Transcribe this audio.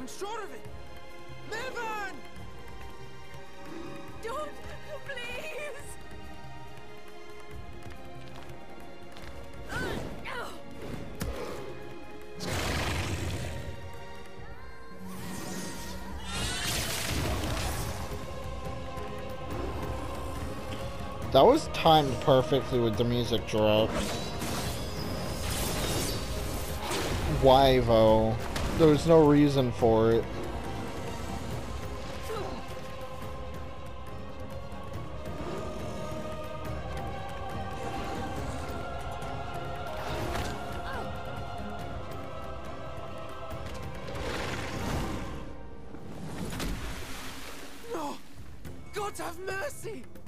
short of it. Mervan! Don't, please! That was timed perfectly with the music drops. Why though? There was no reason for it. No! God have mercy!